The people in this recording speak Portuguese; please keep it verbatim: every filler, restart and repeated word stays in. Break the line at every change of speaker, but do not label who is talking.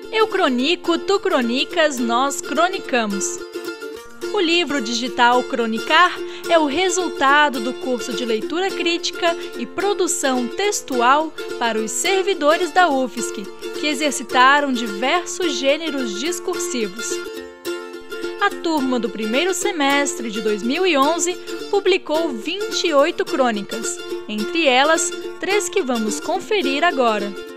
Eu cronico, tu cronicas, nós cronicamos. O livro digital Cronicar é o resultado do curso de leitura crítica e produção textual para os servidores da U F S C, que exercitaram diversos gêneros discursivos. A turma do primeiro semestre de dois mil e onze publicou vinte e oito crônicas, entre elas, três que vamos conferir agora.